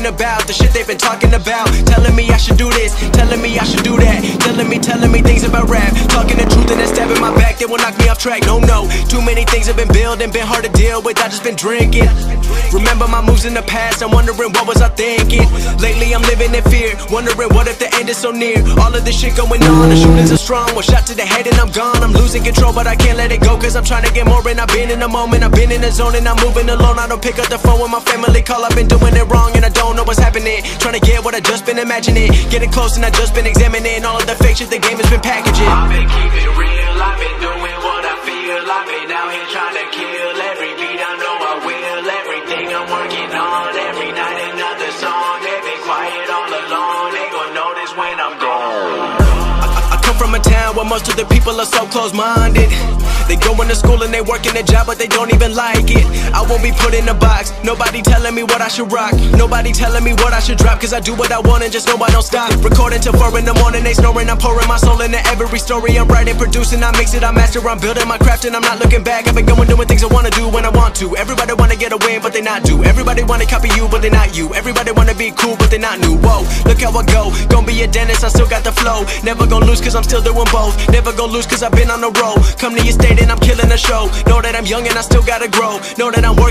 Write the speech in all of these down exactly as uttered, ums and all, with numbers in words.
about the shit they've been talking about. Telling me I should do this, telling me I should do that, telling me, telling me things about rap, talking the truth and then stabbing my back. They will knock me off track. No, no, too many things have been building, been hard to deal with. I just been drinking. Remember my moves in the past, I'm wondering what was I thinking. Lately I'm living in fear, wondering what if the end is so near. All of this shit going on, the shootings are strong. One shot to the head and I'm gone. I'm losing control but I can't let it go, cause I'm trying to get more. And I've been in the moment, I've been in the zone, and I'm moving alone. I don't pick up the phone when my family call. I've been doing it wrong and I don't know what's happening. Trying to get what I just been imagining, getting close and I just been examining all of the fake shit the game has been packaging. I've been keeping it real, I've been doing what I feel. I've been out here trying to kill every beat, I know I will. Everything I'm working on, every night another song. They've been quiet all along, they gon' notice when I'm gone. I, I come from a town where most of the people are so close-minded. They going to school and they working a job but they don't even like it. I won't be put in a box, nobody telling me what I should rock, nobody telling me what I should drop, cause I do what I want and just know I don't stop. Recording till four in the morning, they snoring, I'm pouring my soul into every story. I'm writing, producing, I mix it, I master, I'm building my craft and I'm not looking back. I've been going doing things I wanna do when I want to. Everybody wanna get a win but they not do. Everybody wanna copy you but they not you. Everybody wanna be cool but they not new. Whoa, look how I go, gonna be a dentist, I still got the flow. Never gonna lose cause I'm still doing both. Never gonna lose cause I've been on the road. Come to your state and I'm killing the show. Know that I'm young and I still gotta grow. Know that I'm working.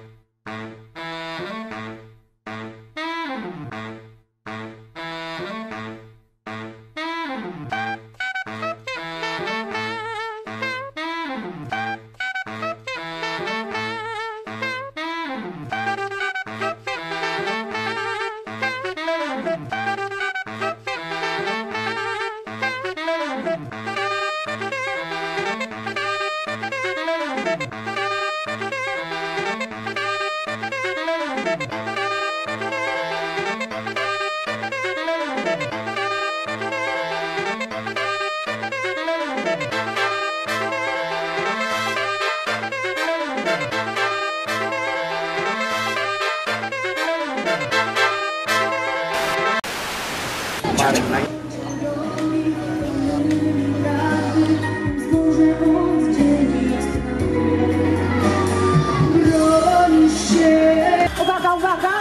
Uwaga, uwaga!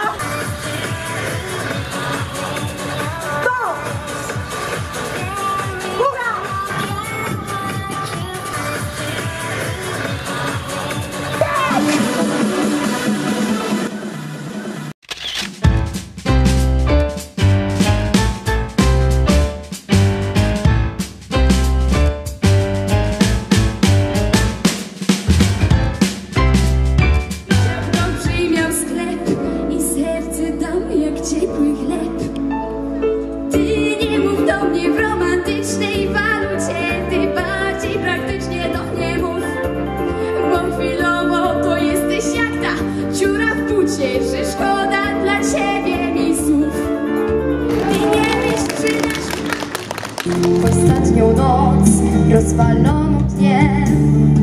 Stop! Góra! Ciepły chleb. Ty nie mów do mnie w romantycznej walucie, ty bardziej praktycznie do mnie mów, bo chwilowo to jesteś jak ta dziura w bucie, że szkoda dla ciebie mi słów. Ty nie myśl, że nasz... W ostatnią noc rozwalono dnie